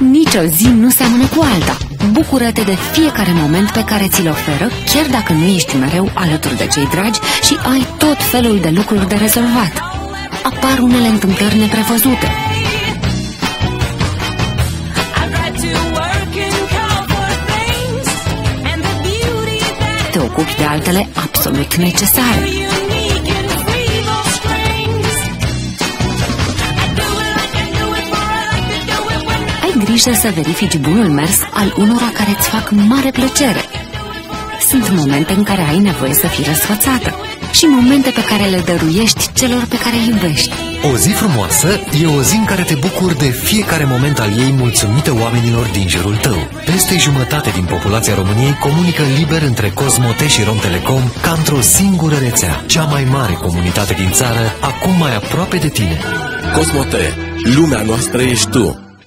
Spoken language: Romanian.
Nici o zi nu seamănă cu alta. Bucură-te de fiecare moment pe care ți-l oferă, chiar dacă nu ești mereu alături de cei dragi și ai tot felul de lucruri de rezolvat. Apar unele întâmplări neprevăzute. Te ocupi de altele absolut necesare. Ai grijă să verifici bunul mers al unora care îți fac mare plăcere. Sunt momente în care ai nevoie să fii răsfățată și momente pe care le dăruiești celor pe care îi iubești. O zi frumoasă e o zi în care te bucuri de fiecare moment al ei mulțumită oamenilor din jurul tău. Peste jumătate din populația României comunică liber între Cosmote și Romtelecom ca într-o singură rețea. Cea mai mare comunitate din țară, acum mai aproape de tine. Cosmote, lumea noastră ești tu.